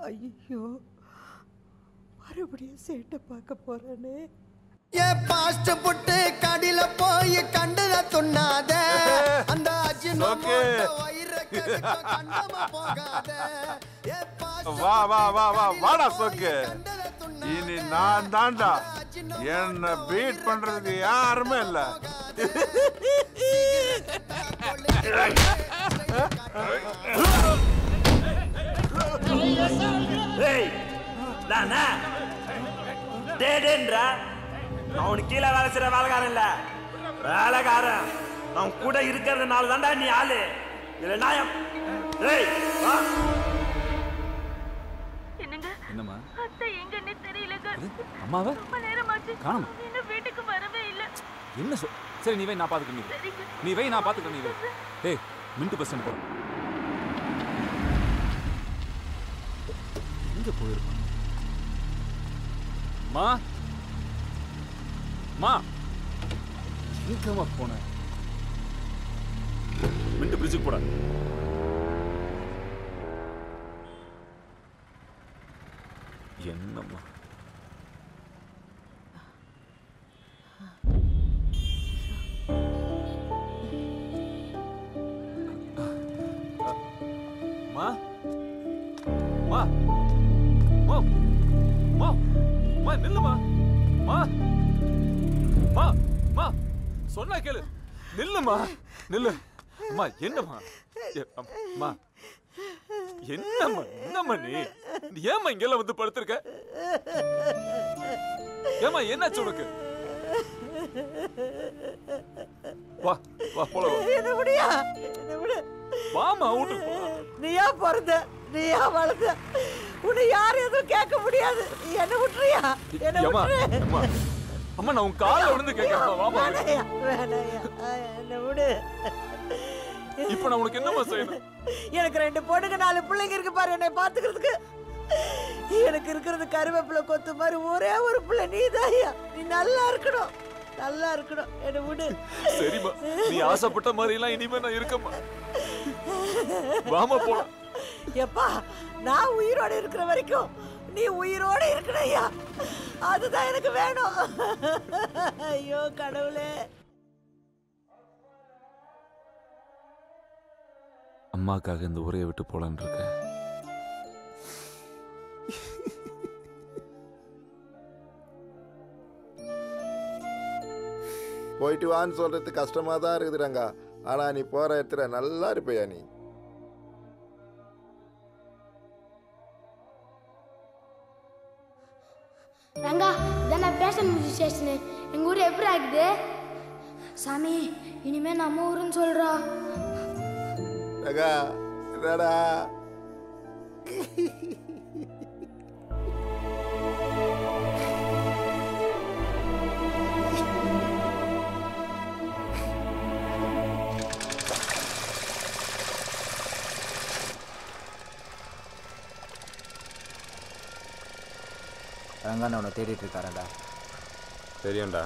ஐயோ மறுபடியும் சேட்டை பார்க்க போறானே. ஏ பாஸ்ட் புட்டு கடில போய் கண்டத துண்ணாத அந்த அஜினோமோட்டோ வயிற கெடுக்க கண்டமா போகாத. ஏ பாஸ்ட் வா வா வா வா வாடா சோக்கு. இனி நான் தான்டா. என்ன பீட் பண்றதுக்கு யாருமே இல்ல. ஏய் நானா டேடேன்றா அவனுக்கு கீழே வேலை செய்யற வேலைக்காரன் இல்ல வேலைக்காரன். அவன் கூட இருக்கிறதுனால தான்டா நீ ஆளு இல்ல நாயம். ஏய் வா. என்னம்மா அத்தை எங்கன்னே தெரியலங்க. அம்மாவை ரொம்ப நேரமாச்சு காணோம். இன்னும் வீட்டுக்கு வரவே இல்ல. என்ன சரி நீ வை நான் பாத்துக்கிறேன். நீ வை நான் பாத்துக்கிறேன். நீ வை. டேய் மின்ட் பஸ் ஸ்டாண்ட் போ. எங்க போயிருப்பான்? மா மா எங்கம்மா போன? மின்ட் பிரிட்ஜுக்கு போட. என்னம்மா மா மா மா மா மா நில்லுமா. மா மா மா சொன்னா கேளு. நில்லுமா நில்லு. அம்மா என்னம்மா அம்மா என்னம்மா என்னம்மா நீ ஏம்மா இங்கெல்லாம் வந்து படுத்திருக்க? ஏம்மா என்னாச்சு உனக்கு? வா வா போலாம். என்ன முடியா என்ன விடு. வாமா வீட்டுக்கு போலாம். நீயா பிறந்த நீயா வளர்ந்த உன்னை யாரும் எதுவும் கேட்க முடியாது. என்ன விட்டுறியா? என்ன விட்டுரு. அம்மா அம்மா நான் உன் காலை விழுந்து கேட்கறேன். வாமா. வேணாயா வேணாயா என்ன விடு. இப்ப நான் உனக்கு என்னம்மா செய்யணும்? எனக்கு 2 பொண்ணுங்க 4 பிள்ளைங்க இருக்கு பாரு என்னை பாத்துக்கிறதுக்கு. எனக்கு இருக்கிறது கருவேப்பிலை கொத்து மாதிரி ஒரே ஒரு பிள்ளை நீதாயா. நீ நல்லா இருக்கணும் நல்லா இருக்கணும். என்ன விடு. சரிம்மா நீ ஆசைப்பட்ட மாதிரி எல்லாம் இனிமே நான் இருக்கம்மா. வாமா போலாம். எப்பா நான் உயிரோட இருக்கிற வரைக்கும் நீ உயிரோட இருக்கணையா. அதுதான் எனக்கு வேணும். ஐயோ கடவுளே. அம்மாக்காக இந்த ஊரையை விட்டு போலான்னு இருக்க. போயிட்டு வான்னு சொல்றது கஷ்டமா தான் இருக்குதுறாங்க. ஆனா நீ போற இடத்துல நல்லா இருப்பையா நீ. ரங்கா இதான் பேஷன் மியூசிக் ஸ்டேஷனு. எங்கள் ஊர் எப்படி ஆகுது சாமி? இனிமே நம்ம ஊருன்னு சொல்கிறா. ரங்கா என்னடா ரங்கா அவனை தேடிட்டு இருக்காரடா. தெரியும்டா.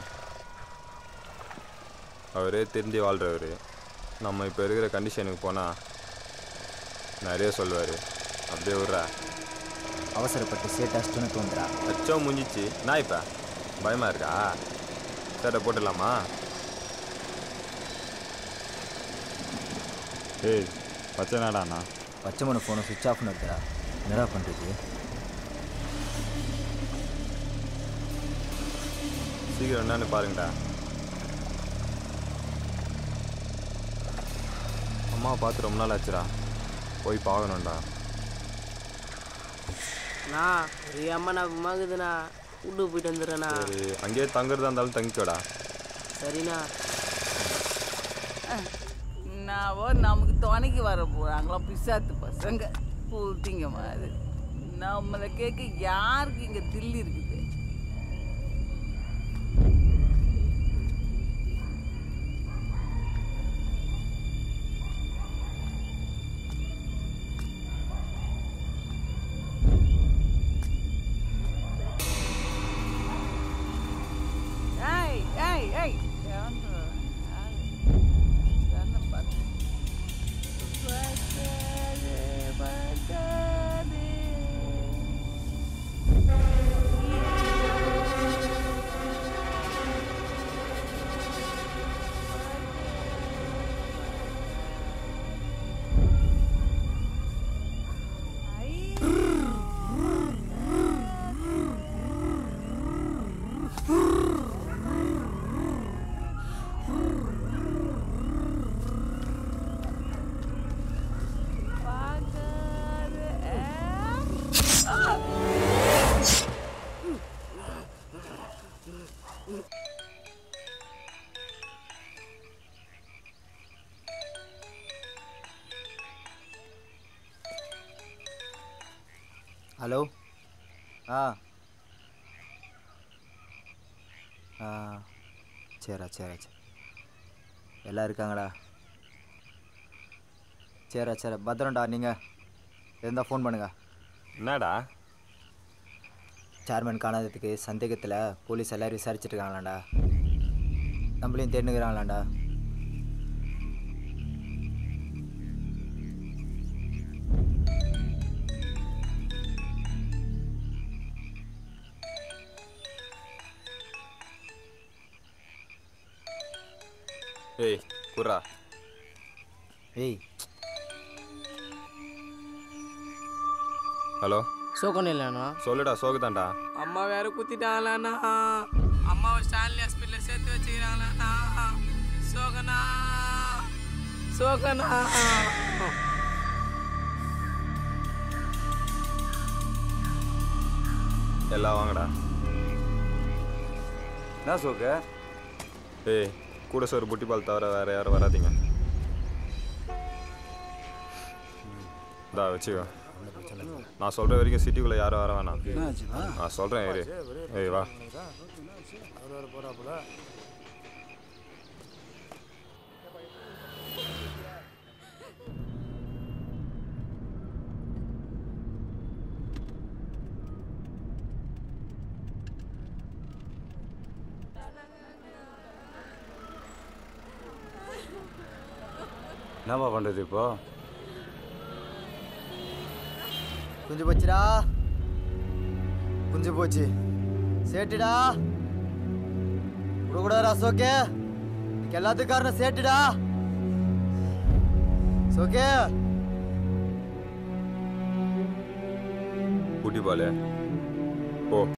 அவரே தெரிஞ்சு வாழ்கிறவர். நம்ம இப்போ இருக்கிற கண்டிஷனுக்கு போனால் நிறைய சொல்லுவார். அப்படியே விட்றா. அவசரப்பட்டு சேட்டாஸ்ட்டுன்னு தோன்றா. அச்சம் முடிஞ்சிச்சு. நான் இப்போ பயமாக இருக்கா? சேட்டை போட்டுடலாமா? ஏய் பச்சை நாடாண்ணா. பச்சை மணி ஃபோனை சுவிட்ச் ஆஃப்னு இருக்குடா. என்னடா பண்ணுறது? சீக்கிரம் என்னன்னு பாருங்கடா. அம்மாவை பார்த்து ரொம்ப நாள் ஆச்சுடா. போய் பார்க்கணும்டா. நான் ஒரு அம்மா நான் மகுதுண்ணா வீட்டுக்கு போயிட்டு வந்துடுறேண்ணா. சரி அங்கேயே தங்குறதா இருந்தாலும் தங்கிக்கோடா. சரிண்ணா. நாவோ நமக்கு துணைக்கு வர போகிறாங்களாம் பிசாத்து பசங்க பூத்திங்க மாதிரி. நம்மளை கேட்க யாருக்கு இங்கே தில்லி இருக்குது? ஹலோ ஆ ஆ சரிடா சரி சரி எல்லாம் இருக்காங்களா? சரி பத்திரம்டா. நீங்கள் இருந்தால் ஃபோன் பண்ணுங்க. என்னடா? சேர்மன் காணாததுக்கு சந்தேகத்தில் போலீஸ் எல்லோரும் விசாரிச்சுட்டு இருக்காங்களாண்டா. நம்மளையும் தேடினுக்கிறாங்களாண்டா. ஏய் குர்ரா. ஏய் ஹலோ சோகன் இல்லைண்ணா? சொல்லுடா சோகுதான்டா. அம்மா வேற குத்திட்டாங்களாண்ணா. அம்மாவை ஸ்டான்லி ஹாஸ்பிட்டலில் சேர்த்து வச்சுக்கிறாங்களாண்ணா. சோகனா சோகனா. எல்லாம் வாங்கடா. என்ன சோக்கு? ஏய் கூட சோறு புட்டி பால் தவிர வேற யாரும் வராதீங்க. வச்சுக்கோ. நான் சொல்ற வரைக்கும் சிட்டிக்குள்ள யாரும் வர வேணாம். நான் சொல்றேன் ஏறு. ஏய் வா. என்னப்பா பண்றது இப்போ? குஞ்சு போச்சுடா. குஞ்சு போச்சு. சேட்டுடா விடக்கூடாதா சோக்கே? இதுக்கு எல்லாத்துக்கும் காரணம் சேட்டுடா. சோக்கே புட்டி பால் போ.